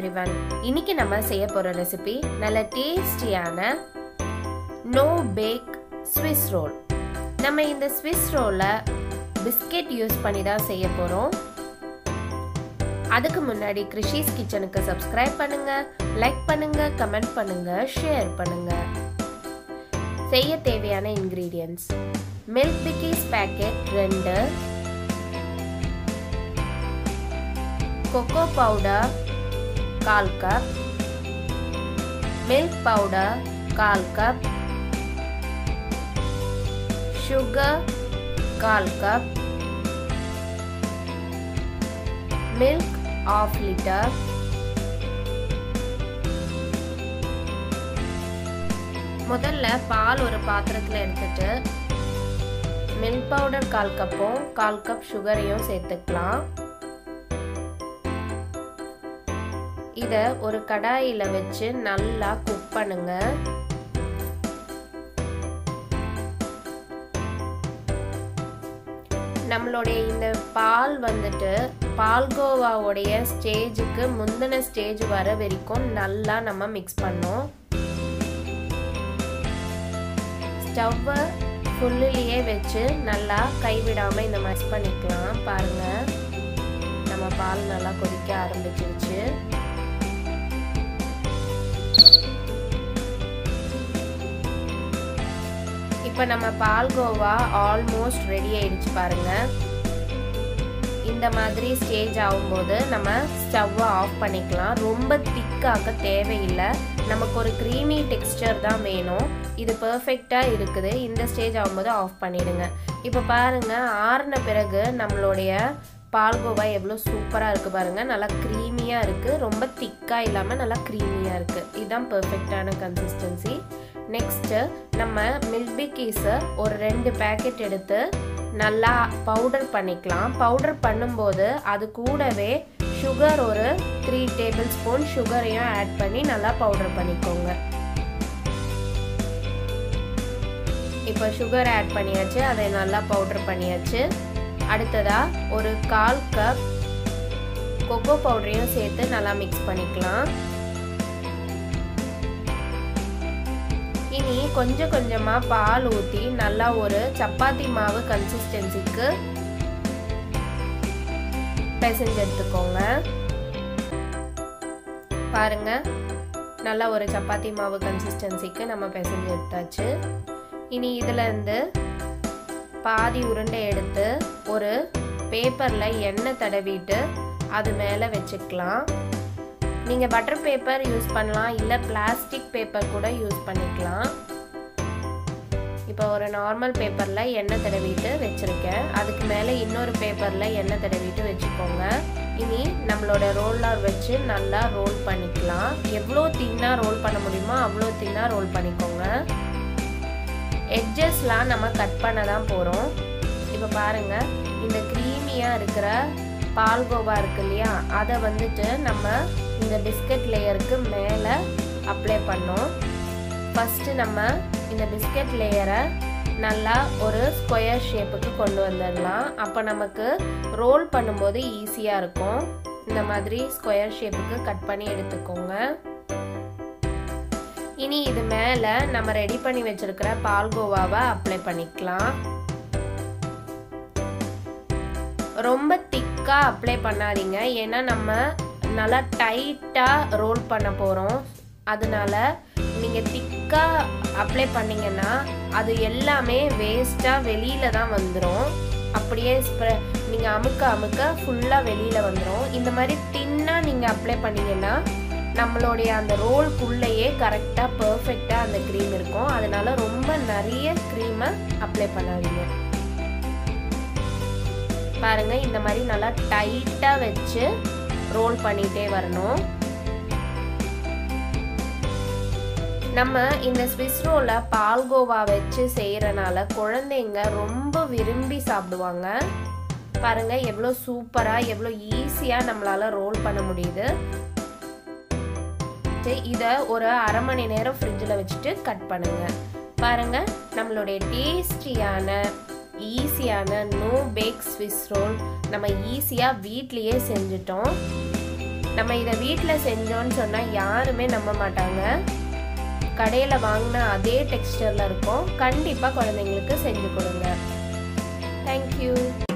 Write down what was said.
everyone. இன்னைக்கு நம்ம செய்ய போற ரெசிபி நல்ல டேஸ்டியான no bake Swiss roll. நம்ம இந்த Swiss roll பிஸ்கட் யூஸ் பண்ணி தான் செய்ய போறோம். அதுக்கு முன்னாடி கிருஷிஸ் கிச்சனுக்கு சப்ஸ்கிரைப் பண்ணுங்க, லைக் பண்ணுங்க, கமெண்ட் பண்ணுங்க, ஷேர் பண்ணுங்க. செய்ய தேவையான ingredients: milk biscuits packet 2, cocoa powder 1/4 cup, milk powder 1/4 cup, sugar 1/4 cup, milk 1/2 liter, முதல்ல பால் ஒரு பாத்திரத்துல எடுத்துட்டு milk powder 1/4 கப்பும் 1/4 கப் சுகரையும் சேர்த்துக்கலாம். இத ஒரு கடாயில வச்சு நல்லா குக் பண்ணுங்க. நம்மளுடைய இந்த பால் வந்துட்டு பால்கோவாவுடைய ஸ்டேஜுக்கு முந்தின ஸ்டேஜ் வர வரைக்கும் நல்லா நம்ம மிக்ஸ் பண்ணோம். ஸ்டவ்வை ஃபுல்லிலேயே வச்சு நல்லா கைவிடாம இந்த மிக்ஸ் பண்ணிக்கலாம். பாருங்க, நம்ம பால் நல்லா கொதிக்க ஆரம்பிச்சிருச்சு. இப்போ நம்ம பால்கோவா ஆல்மோஸ்ட் ரெடி ஆயிடுச்சு பாருங்க. இந்த மாதிரி ஸ்டேஜ் ஆகும்போது நம்ம ஸ்டவ்வை ஆஃப் பண்ணிக்கலாம். ரொம்ப திக்காக தேவையில்லை, நமக்கு ஒரு க்ரீமி டெக்ஸ்டர் தான் வேணும். இது பர்ஃபெக்டாக இருக்குது. இந்த ஸ்டேஜ் ஆகும்போது ஆஃப் பண்ணிடுங்க. இப்போ பாருங்க, ஆறின பிறகு நம்மளுடைய பால்கோவா எவ்வளோ சூப்பராக இருக்குது பாருங்க. நல்லா க்ரீமியாக இருக்குது, ரொம்ப திக்காக இல்லாமல் நல்லா க்ரீமியாக இருக்குது. இதுதான் பர்ஃபெக்டான கன்சிஸ்டன்சி. நெக்ஸ்ட்டு நம்ம மில்க் பிக்கிஸை ஒரு 2 பேக்கெட் எடுத்து நல்லா பவுடர் பண்ணிக்கலாம். பவுடர் பண்ணும்போது அது கூடவே சுகர் ஒரு 3 டேபிள் ஸ்பூன் சுகரையும் ஆட் பண்ணி நல்லா பவுடர் பண்ணிக்கோங்க. இப்போ சுகர் ஆட் பண்ணியாச்சு, அதை நல்லா பவுடர் பண்ணியாச்சு. அடுத்ததா ஒரு 1/4 கப் கொக்கோ பவுடரையும் சேர்த்து நல்லா மிக்ஸ் பண்ணிக்கலாம். இனி கொஞ்சம் கொஞ்சமா பால் ஊற்றி நல்லா ஒரு சப்பாத்தி மாவு கன்சிஸ்டன்சிக்கு பிசைஞ்சு எடுத்துக்கோங்க. பாருங்க, நல்லா ஒரு சப்பாத்தி மாவு கன்சிஸ்டன்சிக்கு நம்ம பிசைஞ்சு எடுத்தாச்சு. இனி இதுல இருந்து பாதி உருண்டை எடுத்து ஒரு பேப்பர்ல எண்ணெய் தடவிட்டு அது மேல வச்சுக்கலாம். நீங்க பட்டர் பேப்பர் யூஸ் பண்ணலாம், இல்ல பிளாஸ்டிக் பேப்பர் கூட யூஸ் பண்ணிக்கலாம். இப்போ ஒரு நார்மல் பேப்பர்ல எண்ணெய் தடவிட்டு வச்சிருக்கேன். அதுக்கு மேல இன்னொரு பேப்பர்ல எண்ணெய் தடவிட்டு வச்சுக்கோங்க. இனி நம்மளோட ரோலர் வச்சு நல்லா ரோல் பண்ணிக்கலாம். எவ்வளோ தின்னா ரோல் பண்ண முடியுமோ அவ்வளோ தின்னா ரோல் பண்ணிக்கோங்க. எட்ஜஸ்லாம் நம்ம கட் பண்ண தான் போறோம். இப்போ பாருங்க, இந்த க்ரீமியா இருக்கிற பால்கோவா இருக்கு இல்லையா, அதை வந்துட்டு நம்ம இந்த பிஸ்கட் லேயருக்கு மேலே அப்ளை பண்ணோம். ஃபஸ்ட்டு நம்ம இந்த பிஸ்கட் லேயரை நல்லா ஒரு ஸ்கொயர் ஷேப்புக்கு கொண்டு வந்துடலாம். அப்போ நமக்கு ரோல் பண்ணும்போது ஈஸியாக இருக்கும். இந்த மாதிரி ஸ்கொயர் ஷேப்புக்கு கட் பண்ணி எடுத்துக்கோங்க. இனி இது மேலே நம்ம ரெடி பண்ணி வச்சிருக்கிற பால்கோவாவை அப்ளை பண்ணிக்கலாம். ரொம்ப திக்காக அப்ளை பண்ணாதீங்க, ஏன்னா நம்ம நல்லா டைட்டாக ரோல் பண்ண போகிறோம். அதனால நீங்கள் திக்காக அப்ளை பண்ணிங்கன்னா அது எல்லாமே வேஸ்ட்டாக வெளியில் தான் வந்துடும். அப்படியே நீங்கள் அமுக்க அமுக்க ஃபுல்லாக வெளியில் வந்துடும். இந்த மாதிரி தின்னாக நீங்கள் அப்ளை பண்ணிங்கன்னா நம்மளுடைய அந்த ரோல்குள்ளேயே கரெக்டாக பர்ஃபெக்டாக அந்த க்ரீம் இருக்கும். அதனால ரொம்ப நிறைய க்ரீமை அப்ளை பண்ணாதீங்க. பாருங்க, இந்த மாதிரி நல்லா டைட்டா வச்சு ரோல் பண்ணிட்டே வரணும். நம்ம இந்த ஸ்விஸ் ரோல பால்கோவா வச்சு செய்யறனால குழந்தைங்க ரொம்ப விரும்பி சாப்பிடுவாங்க. பாருங்க, எவ்வளோ சூப்பரா எவ்வளோ ஈஸியா நம்மளால ரோல் பண்ண முடியுது. இத ஒரு 1/2 மணி நேரம் ஃப்ரிட்ஜில் வச்சுட்டு கட் பண்ணுங்க. பாருங்க, நம்மளுடைய டேஸ்டியான ஈஸியான நோ பேக் ஸ்விஸ் ரோல் நம்ம ஈஸியாக வீட்லேயே செஞ்சிட்டோம். நம்ம இதை வீட்டில் செஞ்சோன்னு சொன்னால் யாருமே நம்ப மாட்டாங்க. கடையில் வாங்கின அதே டெக்ஸ்டரில் இருக்கும். கண்டிப்பாக குழந்தைங்களுக்கு செஞ்சு கொடுங்க. தேங்க்யூ.